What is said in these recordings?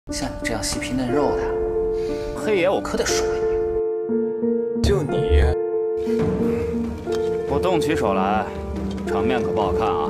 像你这样细皮嫩肉的，黑爷我可得收了你。 就你， 我动起手来，场面可不好看啊！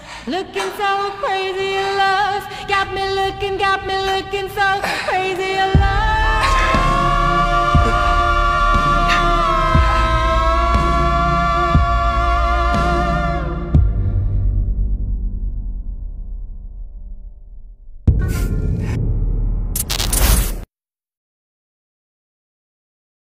Looking so crazy, your love got me looking so crazy, your